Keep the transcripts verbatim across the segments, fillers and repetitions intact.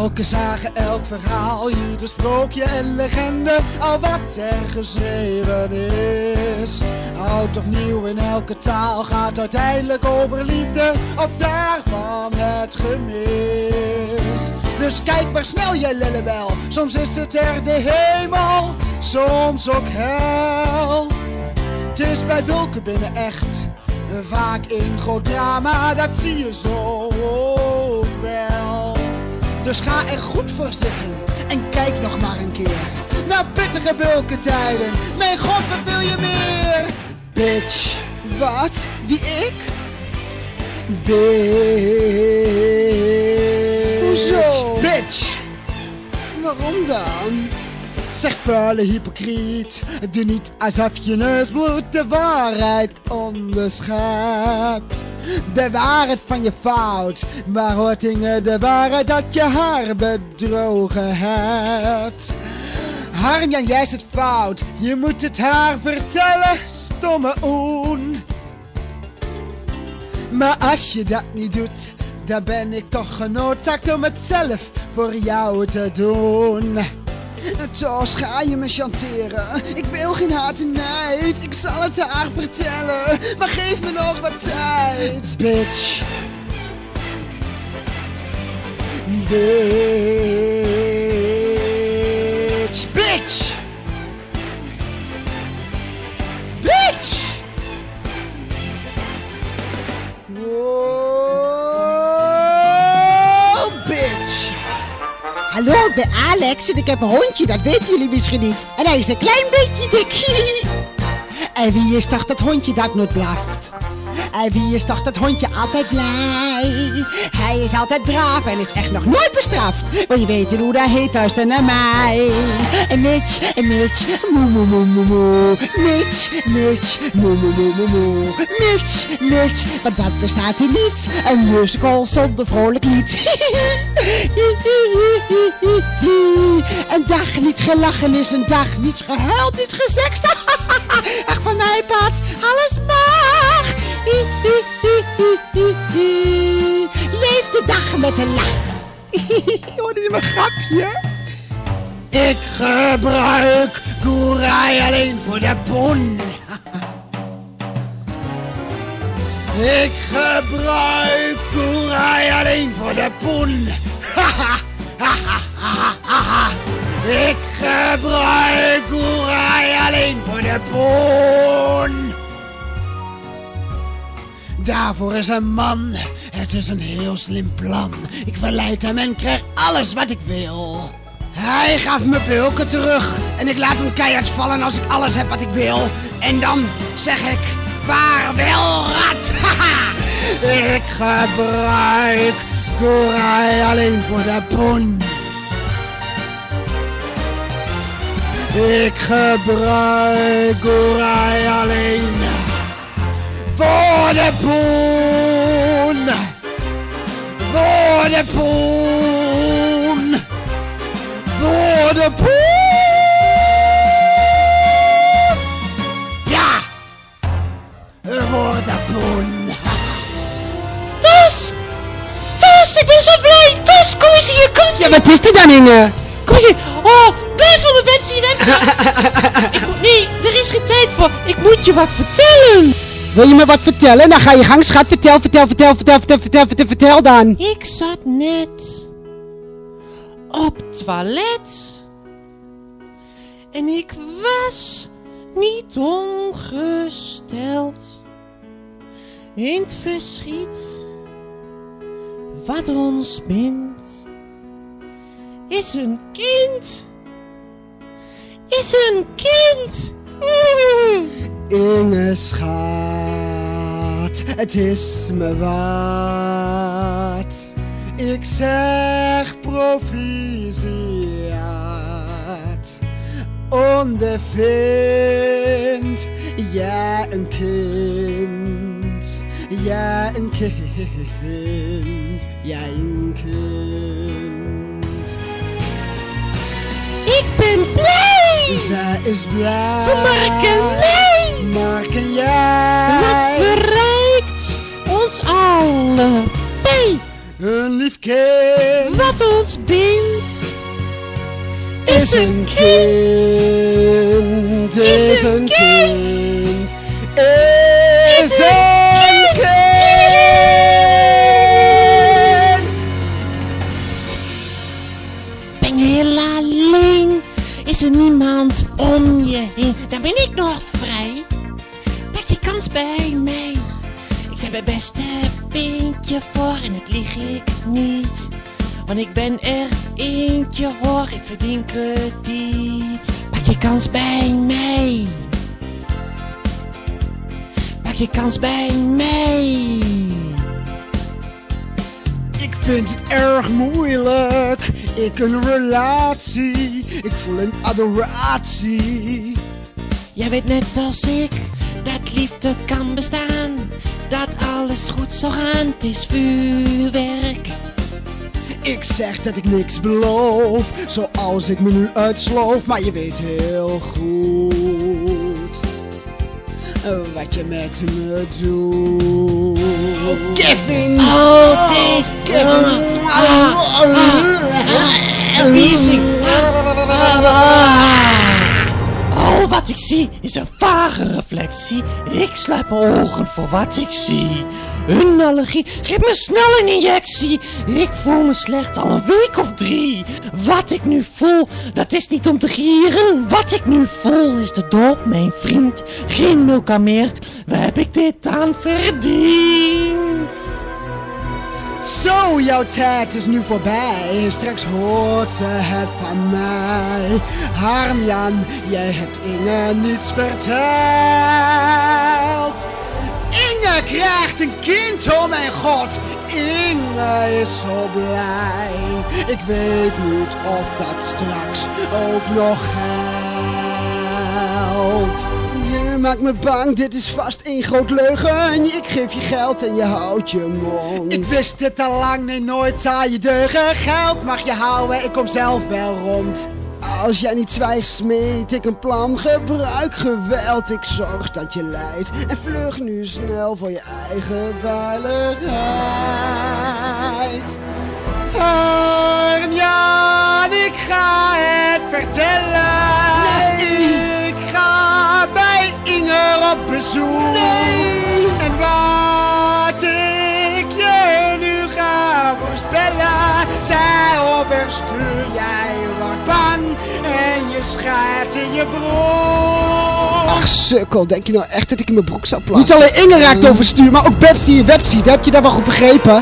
Elke sage, elk verhaal, ieder sprookje en legende, al wat er geschreven is. Oud of nieuw in elke taal gaat uiteindelijk over liefde of daarvan het gemis. Dus kijk maar snel, jij lillebel, soms is het er de hemel, soms ook hel. Het is bij Bulken binnen echt, vaak in groot drama, dat zie je zo ook wel. Dus ga er goed voor zitten en kijk nog maar een keer naar pittige Bulkentijden. Mijn god, wat wil je meer? Bitch. Wat? Wie, ik? Bitch. Hoezo? Bitch. Waarom dan? Zeg vuile hypocriet, doe niet alsof je neusbloed de waarheid onderscheidt. De waarheid van je fout, maar hoort Inge de waarheid dat je haar bedrogen hebt. Harmjan, jij zit fout, je moet het haar vertellen, stomme oen. Maar als je dat niet doet, dan ben ik toch genoodzaakt om het zelf voor jou te doen. Tos, ga je me chanteren? Ik wil geen haat en nijd. Ik zal het haar vertellen, maar geef me nog wat tijd. Bitch. Bitch. Bitch. Bitch. Oh, bitch. Hallo, ik ben Alex en ik heb een hondje, dat weten jullie misschien niet. En hij is een klein beetje dik. En wie is toch dat hondje dat nooit blaft? En wie is toch dat hondje altijd blij? Hij is altijd braaf en is echt nog nooit bestraft. Wil je weten hoe dat heet, luister naar mij. En Mitch, en Mitch, moe moe moe moe moe. Mitch, Mitch, moe moe moe moe moe. Mitch, Mitch, want dat bestaat hier niet. Een musical zonder vrolijk lied. Een dag niet gelachen is een dag niet gehuild, niet gesekst. Ach, van mij paat, alles mag. Leef de dag met een lach. Hoorde je mijn grapje? Ik gebruik Koerij alleen voor de poen. Ik gebruik Koerij alleen voor de poen. Ik gebruik Koerij alleen voor de poen. Daarvoor is een man, het is een heel slim plan. Ik verleid hem en krijg alles wat ik wil. Hij gaf me Bulken terug en ik laat hem keihard vallen als ik alles heb wat ik wil. En dan zeg ik, vaarwel rat. Ik gebruik Koerij alleen voor de poen. Ik gebruik Koerij alleen voor de poen. Voor de poen. Voor de poen. Ja. Voor de poen. Tos! Tos, ik ben zo blij! Tos, kom eens hier, kom eens hier! Ja, wat is er dan, Inge? Kom eens hier! Oh, blijf van mijn bed, zie je weg! Ik moet- Nee, er is geen tijd voor! Ik moet je wat vertellen! Wil je me wat vertellen? Dan ga je gang, schat. Vertel, vertel, vertel, vertel, vertel, vertel, vertel, vertel dan. Ik zat net op het toilet en ik was niet ongesteld in het verschiet wat ons bindt. Is een kind, is een kind. Mm. Inge, schat, het is me wat. Ik zeg proficiat. Ondervind, ja een kind. Ja een kind. Ja een kind. Ik ben blij. Zij is blij. Voor Mark en mij. Mark en jij. Het verrijkt ons allebei. Een lief kind. Wat ons bindt Is een kind. Is een kind. Is een kind. Ben je heel alleen? Is er niemand om je heen? Dan ben ik nog vrij. Pak je kans bij mij. Ik zet mijn beste pintje voor en het lieg ik niet. Want ik ben er eentje hoor, ik verdien krediet. Pak je kans bij mij. Pak je kans bij mij. Ik vind het erg moeilijk. Ik een relatie. Ik voel een adoratie. Jij weet net als ik dat liefde kan bestaan. Dat alles goed zal gaan, het is vuurwerk. Ik zeg dat ik niks beloof, zoals ik me nu uitsloof. Maar je weet heel goed wat je met me doet. Oh, Kevin! Oh, Dave! Kevin! Ah, ah, wie zingt? Oh, wat ik zie is een vage reflectie. Ik sluit mijn ogen voor wat ik zie. Een allergie, geef me snel een injectie. Ik voel me slecht al een week of drie. Wat ik nu voel, dat is niet om te gieren. Wat ik nu voel is de dood, mijn vriend. Geen Milka meer, waar heb ik dit aan verdiend? Zo, jouw tijd is nu voorbij. Straks hoort ze het van mij. Harmjan, jij hebt Inge niets verteld. Inge krijgt een kind, oh mijn god. Inge is zo blij. Ik weet niet of dat straks ook nog geldt. Je maakt me bang, dit is vast één groot leugen. Ik geef je geld en je houdt je mond. Ik wist het al lang, nee nooit zou je deugen. Geld mag je houden, ik kom zelf wel rond. Als jij niet zwijgt, smeet ik een plan. Gebruik geweld, ik zorg dat je lijdt. En vlug nu snel voor je eigen veiligheid. Armjan, ik ga het vertellen. Nee. Ik ga bij Inger op bezoek. Nee. En wat ik je nu ga voorspellen, zij overstuur, jij wordt bang en je schaadt in je broek. Ach sukkel, denk je nou echt dat ik in mijn broek zou plassen? Niet alleen Inger raakt overstuur, maar ook Bepsi en Websi, dat heb je daar wel goed begrepen?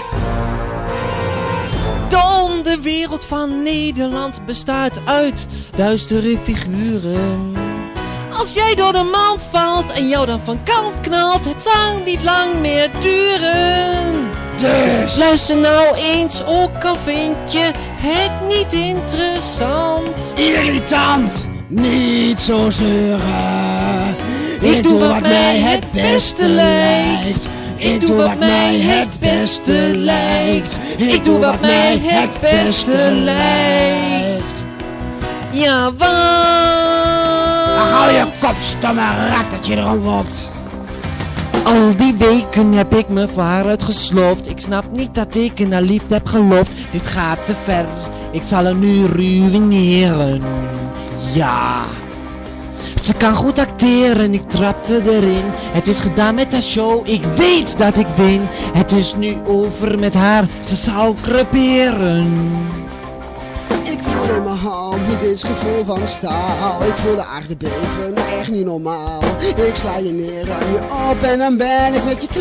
De wereld van Nederland bestaat uit duistere figuren. Als jij door de mand valt en jou dan van kant knalt, het zal niet lang meer duren. Dus luister nou eens, ook al vind je het niet interessant. Irritant, niet zo zeuren. Ik, Ik doe wat, wat mij het beste lijkt. Ik doe wat mij het beste lijkt. Ik doe wat mij het beste lijkt. Ja, want... Ach, hou je kop, stomme rat, dat je erom roept. Al die weken heb ik me voor haar uitgesloofd. Ik snap niet dat ik in haar liefde heb geloofd. Dit gaat te ver, ik zal haar nu ruïneren. Ja... Ze kan goed acteren, ik trapte erin. Het is gedaan met haar show, ik weet dat ik win. Het is nu over met haar, ze zal creperen. Ik voel in mijn hand niet eens gevoel van staal. Ik voel de aarde beven, echt niet normaal. Ik sla je neer, ruim je op en dan ben ik met je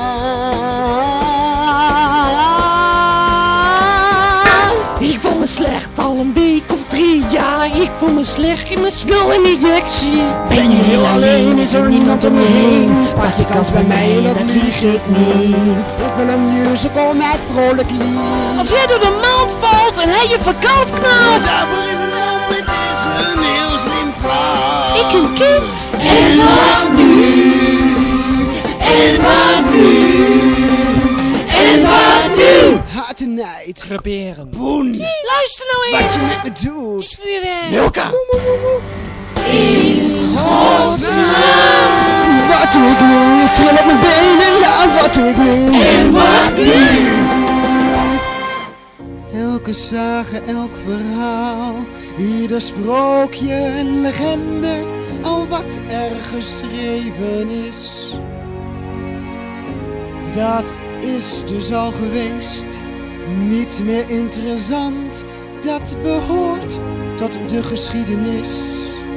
klaar. Ik voel me slecht al een week of drie. Ja, ik voel me slecht, ik mis wel een injectie. Ben je heel alleen, is er niemand om je heen? Pak je kans bij mij, dat lieg ik niet. Ik wil een musical met vrolijk lied. Als jij door de mand valt en hij je verkant knalt. Daarvoor is een hoop, het is een heel slim plan. Ik een kind. En wat nu? En wat nu? En wat nu? Hart en nijd. Creperen. Boen. Luister nou eens. Wat je met me doet. Is vuurwerk. Milka. Moe, moe, moe, moe. In godsnaam. Wat doe ik nu? Ik tril op mijn benen. Ja, wat doe ik nu? En wat nu? Elke sage, elk verhaal, ieder sprookje en legende, al wat er geschreven is. Dat is dus al geweest, niet meer interessant, dat behoort tot de geschiedenis.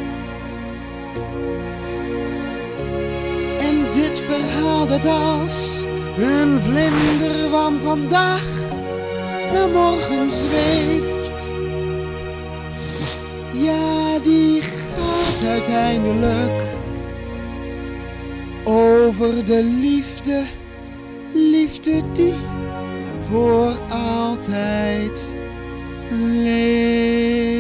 En dit verhaal dat als een vlinder van vandaag naar morgen zweeft, ja, die gaat uiteindelijk over de liefde, liefde die voor altijd leeft.